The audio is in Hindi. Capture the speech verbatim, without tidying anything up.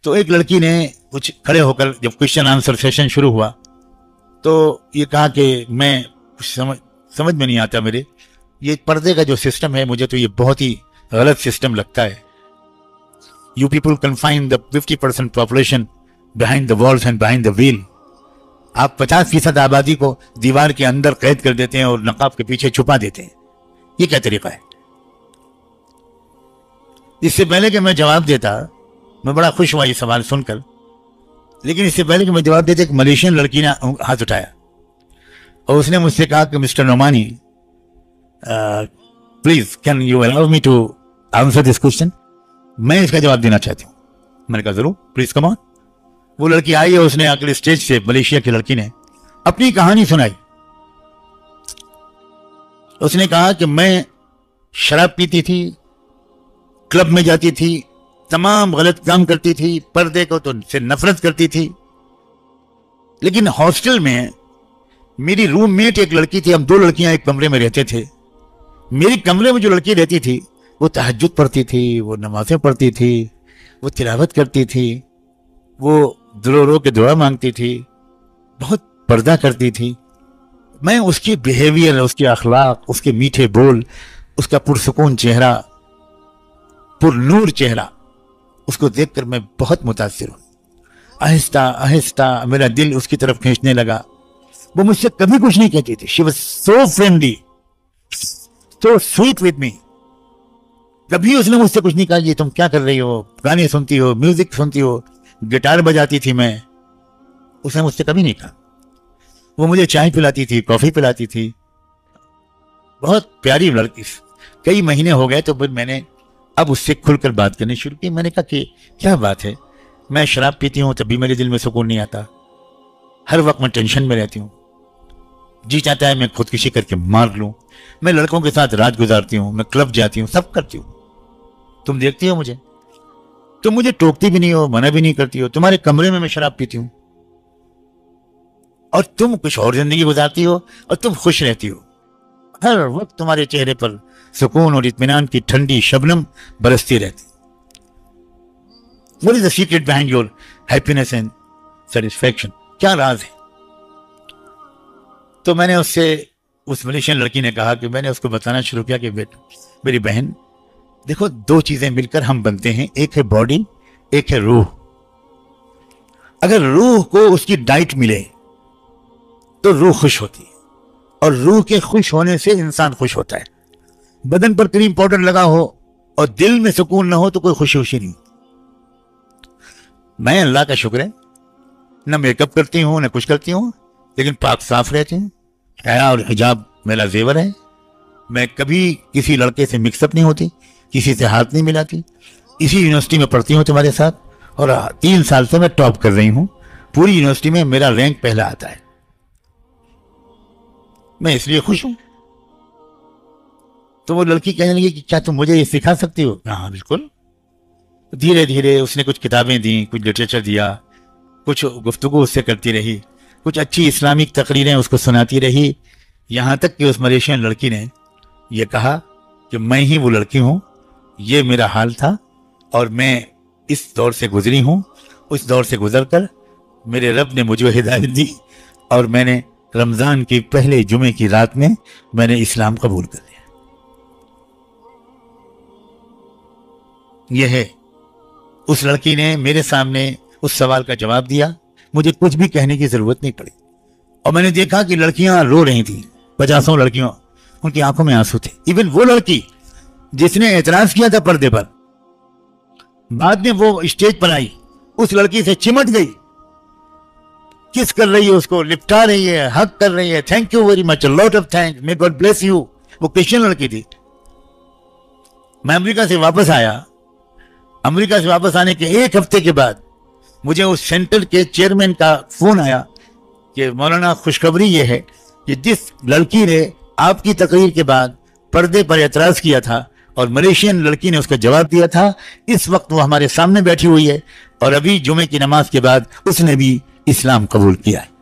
तो एक लड़की ने कुछ खड़े होकर, जब क्वेश्चन आंसर सेशन शुरू हुआ, तो ये कहा कि मैं कुछ समझ समझ में नहीं आता मेरे, ये पर्दे का जो सिस्टम है मुझे तो ये बहुत ही गलत सिस्टम लगता है। You people confine the fifty percent population behind the walls and behind the wheel. आप पचास फीसद आबादी को दीवार के अंदर कैद कर देते हैं और नकाब के पीछे छुपा देते हैं। ये क्या तरीका है? इससे पहले कि मैं जवाब देता, मैं बड़ा खुश हुआ ये सवाल सुनकर, लेकिन इससे पहले कि मैं जवाब देते एक मलेशियन लड़की ने हाथ उठाया और उसने मुझसे कहा कि mister Nomani, please can you allow me to answer this question. मैं इसका जवाब देना चाहती हूँ। मैंने कहा जरूर, प्लीज कम ऑन। वो लड़की आई और उसने आकर स्टेज से, मलेशिया की लड़की ने अपनी कहानी सुनाई। उसने कहा कि मैं शराब पीती थी, क्लब में जाती थी, तमाम गलत काम करती थी, पर्दे को तो से नफरत करती थी, लेकिन हॉस्टल में मेरी रूममेट एक लड़की थी, हम दो लड़कियां एक कमरे में रहते थे। मेरी कमरे में जो लड़की रहती थी वो तहज्जुद पढ़ती थी, वो नमाजें पढ़ती थी, वो तिलावत करती थी, वो रो रो के दुआ मांगती थी, बहुत पर्दा करती थी। मैं उसकी बिहेवियर, उसके अखलाक, उसके मीठे बोल, उसका पुरसुकून चेहरा, पुरनूर चेहरा, उसको देखकर मैं बहुत मुतासिर हूं। आहिस्ता आहिस्ता मेरा दिल उसकी तरफ खींचने लगा। वो मुझसे कभी कुछ नहीं कहती थी। She was so friendly, so sweet with me. कभी उसने मुझसे कुछ नहीं कहा ये तुम क्या कर रही हो, गाने सुनती हो, म्यूजिक सुनती हो, गिटार बजाती थी मैं। उसने मुझसे कभी नहीं कहा। वो मुझे चाय पिलाती थी, कॉफी पिलाती थी, बहुत प्यारी लड़की। कई महीने हो गए तो फिर मैंने अब उससे खुलकर बात करनी शुरू की। मैंने कहा कि क्या बात है, मैं शराब पीती हूँ तभी मेरे दिल में सुकून नहीं आता, हर वक्त मैं टेंशन में रहती हूँ, जी चाहता है मैं खुदकुशी करके मार लूं, मैं लड़कों के साथ रात गुजारती हूँ, मैं क्लब जाती हूँ, सब करती हूँ, तुम देखती हो मुझे, तुम मुझे टोकती भी नहीं हो, मना भी नहीं करती हो, तुम्हारे कमरे में मैं शराब पीती हूँ और तुम कुछ और जिंदगी गुजारती हो और तुम खुश रहती हो। हर वक्त तुम्हारे चेहरे पर सुकून और इत्मीनान की ठंडी शबनम बरसती रहती। What is the secret behind your happiness and satisfaction? क्या राज है? तो मैंने उससे, उस मलेशियन लड़की ने कहा कि मैंने उसको बताना शुरू किया कि मेरी बहन देखो, दो चीजें मिलकर हम बनते हैं, एक है बॉडी, एक है रूह। अगर रूह को उसकी डाइट मिले तो रूह खुश होती है और रूह के खुश होने से इंसान खुश होता है। बदन पर क्रीम पाउडर लगा हो और दिल में सुकून ना हो तो कोई खुशी खुशी नहीं। मैं, अल्लाह का शुक्र है, न मेकअप करती हूं न कुछ करती हूं, लेकिन पाक साफ रहती हूं। हया और हिजाब मेरा जेवर है। मैं कभी किसी लड़के से मिक्सअप नहीं होती, किसी से हाथ नहीं मिलाती। इसी यूनिवर्सिटी में पढ़ती हूँ तुम्हारे साथ और तीन साल से मैं टॉप कर रही हूँ। पूरी यूनिवर्सिटी में मेरा रैंक पहला आता है। मैं इसलिए खुश हूं। तो वो लड़की कहने लगी कि क्या तुम मुझे ये सिखा सकती हो? हाँ बिल्कुल। धीरे धीरे उसने कुछ किताबें दी, कुछ लिटरेचर दिया, कुछ गुफ्तगू उससे करती रही, कुछ अच्छी इस्लामिक तकरीरें उसको सुनाती रही, यहाँ तक कि उस मलेशियन लड़की ने यह कहा कि मैं ही वो लड़की हूँ, ये मेरा हाल था और मैं इस दौर से गुजरी हूँ। उस दौर से गुजरकर मेरे रब ने मुझे हिदायत दी और मैंने रमज़ान की पहले जुमे की रात में मैंने इस्लाम कबूल कर लिया। यह है, उस लड़की ने मेरे सामने उस सवाल का जवाब दिया, मुझे कुछ भी कहने की जरूरत नहीं पड़ी। और मैंने देखा कि लड़कियां रो रही थी, पचासों लड़कियों, उनकी आंखों में आंसू थे। इवन वो लड़की जिसने एतराज किया था पर्दे पर, बाद में वो स्टेज पर आई, उस लड़की से चिमट गई, किस कर रही है, उसको लिपटा रही है, हक कर रही है, thank you very much, lot of thanks, may god bless you. वो क्रिश्चियन लड़की थी। मैं अमेरिका से वापस आया। अमेरिका से वापस आने के एक हफ्ते के बाद मुझे उस सेंटर के चेयरमैन का फोन आया कि मौलाना, खुशखबरी ये है कि जिस लड़की ने आपकी तकरीर के बाद पर्दे पर एतराज किया था और मलेशियन लड़की ने उसका जवाब दिया था, इस वक्त वो हमारे सामने बैठी हुई है और अभी जुमे की नमाज के बाद उसने भी इस्लाम कबूल किया है।